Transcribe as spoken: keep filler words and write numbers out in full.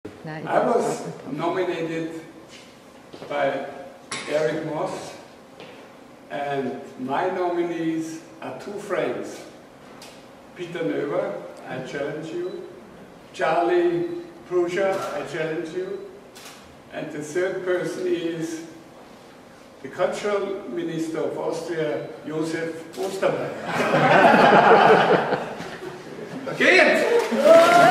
I was nominated by Eric Moss, and my nominees are two friends. Peter Noever, I challenge you. Charlie Pruscha, I challenge you. And the third person is the Cultural Minister of Austria Josef Ostermayer. Okay.